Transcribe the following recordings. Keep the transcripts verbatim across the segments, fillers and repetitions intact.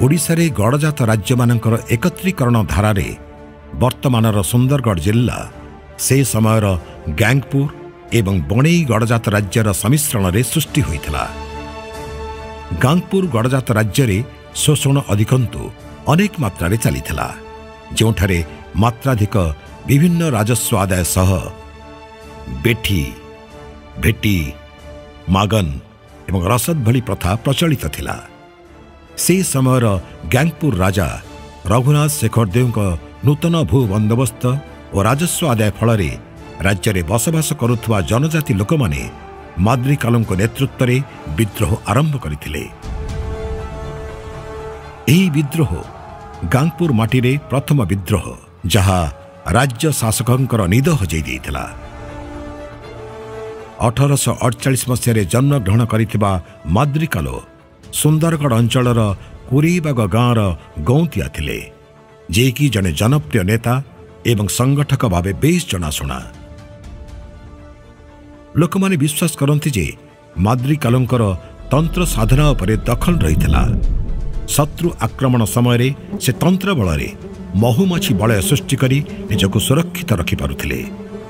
ओडिशा रे गड़जात राज्य मानकर एकत्रीकरण धारारे वर्तमानर सुंदरगढ़ जिल्ला से समयर गैंगपुर एवं बणई गड़जात राज्यर सम्मिश्रण रे सृष्टि होइथिला। गांगपुर गड़जात राज्य रे शोषण अधिकंतु अनेक मात्रा रे चलीथिला, जोठारे मात्राधिक विभिन्न राजस्व आदाय सह बेठी भेटी मागन एवं रसद भली प्रथा प्रचलित थिला। से समयर गैंगपुर राजा रघुनाथ शेखर देव नूतन भू बंदोबस्त और राजस्व आदाय फल राज्य में बसवास करुवा जनजाति लोक माने माद्रीकालों नेतृत्व में विद्रोह आरंभ करथिले। एही विद्रोह गांगपुर माटी रे प्रथम विद्रोह जहाँ राज्य शासकों निद हजई देइथिला। अठारश अड़चाश मसीह जन्म ग्रहण करिथिबा माद्रीकालो सुंदरगढ़ अंचलर कुरीबाग गाँवर गौंतिया थिले, जे कि जने जनप्रिय नेता एवं संगठक भावे बेस जनाशुना। लोक माने विश्वास करती जे माद्रीकालोंकर तंत्र साधना उपरे दखल रहिथिला। शत्रु आक्रमण समय से तंत्र बल महुमाछी बलय सृष्टि करी निजको सुरक्षित रखि पारुथिले।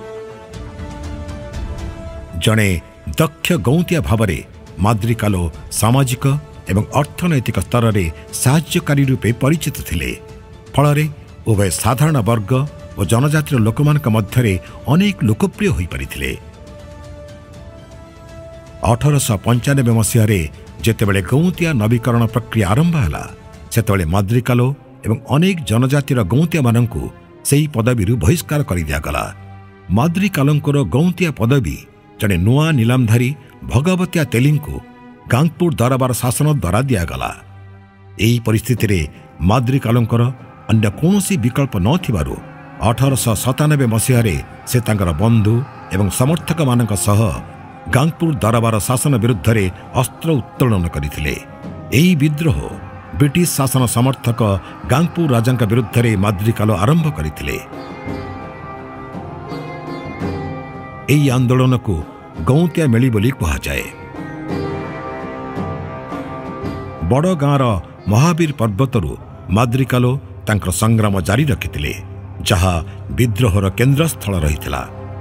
जने दक्ष गौंतिया भावरे माद्रीकालो सामाजिक एवं अर्थनैतिक स्तर में साहाय्यकारी रूपे परिचित थिले। फलरे उभय साधारण वर्ग और जनजातिर लोकमानक मध्यरे अनेक लोकप्रिय होई परिथिले। अठारश पंचानबे मसीह जेतेबेले गौंतिया नवीकरण प्रक्रिया आरंभ हैला, सेतेबेले माद्रीकालो एवं अनेक जनजातिर गौंतिया मानंकु सेही पदवीरु बहिष्कार करि दियागला। माद्रीकालोंकर गौंतिया पदवी जने नुआ नीलामधारी भगवतिया तेलिंगु गांगपुर दरबार शासन द्वारा दियागला। एही परिस्थिति रे माद्रीकालोंकर अन्य कौनसी विकल्प नथिबारु अठारश सतानबे मसीह से तांकर बंधु एवं समर्थक मानक सह गांगपुर दरबार शासन विरुद्ध रे अस्त्र उत्तोलन करथिले। एही विद्रोह ब्रिटिश शासन समर्थक गांगपुर राजा विरुद्ध रे माद्रीकालो आरंभ करथिले। एही आंदोलन को गौंतिया मेली बोली कहा जाए। बड़ गाँवर महावीर पर्वतरु माद्रीकालो तांकर संग्राम जारी रखिथिले, जहाँ विद्रोहर केन्द्र स्थल रहिथिला।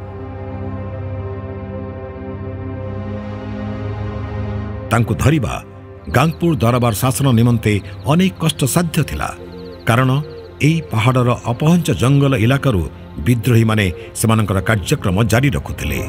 तांको धरिबा गांगपुर दरबार शासन निमंते अनेक कष्ट साध्य थिला, कारण एही पहाड़र अपहंच जंगल इलाकारु विद्रोही माने सेमानकर कार्यक्रम जारी रखुथिले।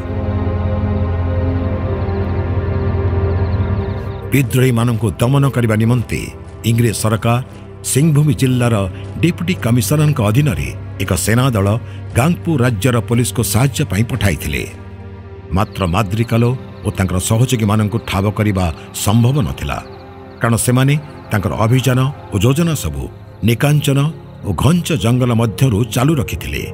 विद्रोही मानंको दमन करने निमंते इंग्रेज सरकार सिंहभूमि जिल्लार डेप्यूटी कमिशनर अधीन एक सेना दल गांगपुर राज्यर पुलिस को साहाय्य पाई पठाइथिले। मात्र माद्रीकालो और तांकर सहयोगी मानंको ठाब करिबा संभव नथिला, कारण सेमाने तांकर अभियान और योजना सबु निकांचन और घंच जंगल मध्यरु चालू रखिथिले।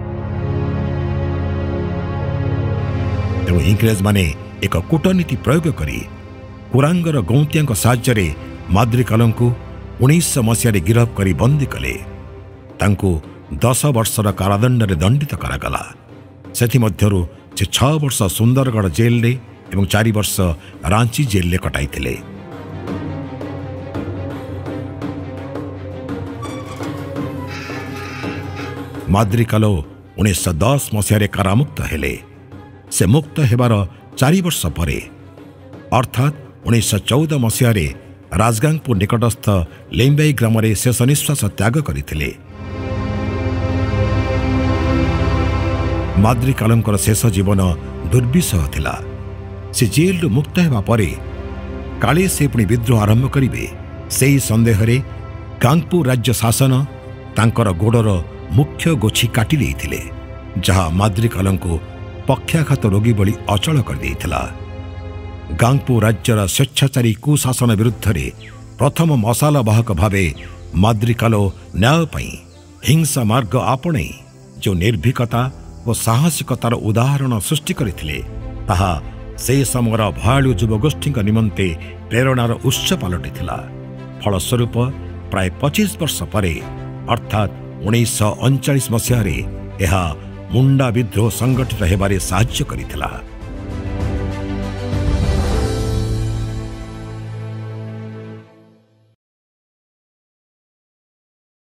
तेणु इंग्रेज माने एक कूटनीति प्रयोग करी कुरांगर गौंतिया साहाय्य माद्रीकालों उन्नीस मसीह गिरफ करी बंदी कले। तांको दस वर्षर कारादंड रे दंडित करागला। सेथिमध्यरु से छह वर्ष सुंदरगढ़ जेल रे एवं चार वर्ष रांची जेल रे कटाइथिले। माद्रीकालो उन्नीस दस मसीह कारामुक्त हेले। से मुक्त हेबार चार वर्ष परे अर्थात उन्नीस चौदह मसीह राजगांगपुर निकटस्थ लेम्बाई ग्राम में शेष निश्वास त्याग करथिले। माद्रीकालोंकर शेष जीवन दुर्विषह थिला। से जेल मुक्त हेबा परे काले से पुणी विद्रोह आरंभ करिवे, सेही संदेह रे गांगपुर राज्य शासन तांकर गोड़र मुख्य गोछी काटी लेइथिले, जहाँ माद्रीकालों पक्षाघात रोगी बोली अचल कर देइथिला। गांगपुर राज्यर स्वेच्छाचारी कुशासन विरुद्ध रे प्रथम मसाला वाहक भावे माद्रीकालो न्याय पाई हिंसा मार्ग आपणे जो निर्भीकता और साहसिकतार उदाहरण सृष्टि करथिले, ताहा से समयर भयालु युवगोष्ठी निमंते प्रेरणार उत्स पलटिथिला। फलस्वरूप प्राय पच्चीस वर्ष परे अर्थात उन्नीस अड़चाश मसीह यह मुंडा विद्रोह संगठित हेबारे साहाय्य करिथिला।